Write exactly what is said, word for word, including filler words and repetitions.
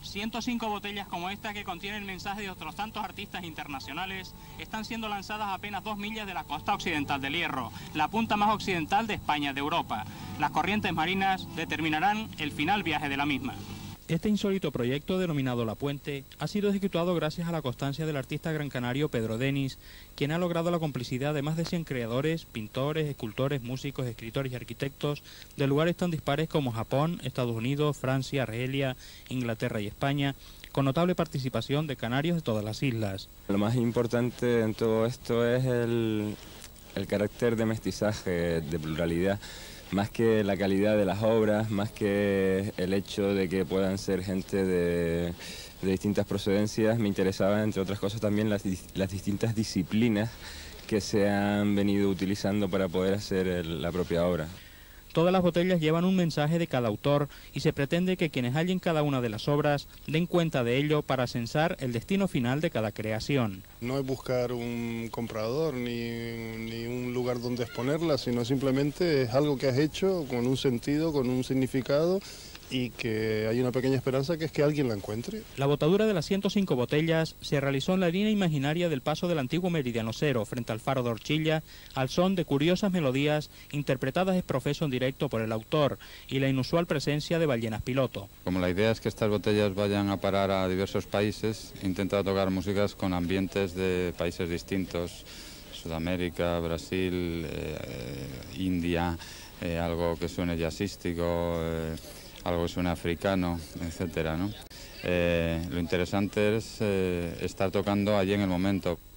ciento cinco botellas como esta, que contienen mensajes de otros tantos artistas internacionales, están siendo lanzadas a apenas dos millas de la costa occidental del Hierro, la punta más occidental de España y de Europa. Las corrientes marinas determinarán el final viaje de la misma. Este insólito proyecto, denominado La Puente, ha sido ejecutado gracias a la constancia del artista gran canario Pedro Denis, quien ha logrado la complicidad de más de cien creadores, pintores, escultores, músicos, escritores y arquitectos de lugares tan dispares como Japón, Estados Unidos, Francia, Argelia, Inglaterra y España, con notable participación de canarios de todas las islas. Lo más importante en todo esto es el, el carácter de mestizaje, de pluralidad. Más que la calidad de las obras, más que el hecho de que puedan ser gente de, de distintas procedencias, me interesaba, entre otras cosas, también las, las distintas disciplinas que se han venido utilizando para poder hacer el, la propia obra. Todas las botellas llevan un mensaje de cada autor y se pretende que quienes hallen cada una de las obras den cuenta de ello para censar el destino final de cada creación. No es buscar un comprador ni, ni un lugar donde exponerla, sino simplemente es algo que has hecho con un sentido, con un significado, y que hay una pequeña esperanza, que es que alguien la encuentre. La botadura de las ciento cinco botellas se realizó en la línea imaginaria del paso del antiguo Meridiano Cero, frente al faro de Orchilla, al son de curiosas melodías interpretadas ex profeso en directo por el autor y la inusual presencia de ballenas piloto. Como la idea es que estas botellas vayan a parar a diversos países, he intentado tocar músicas con ambientes de países distintos, Sudamérica, Brasil, eh, India, eh, algo que suene jazzístico, eh, algo que suene africano, etcétera, ¿no? Eh, lo interesante es eh, estar tocando allí en el momento.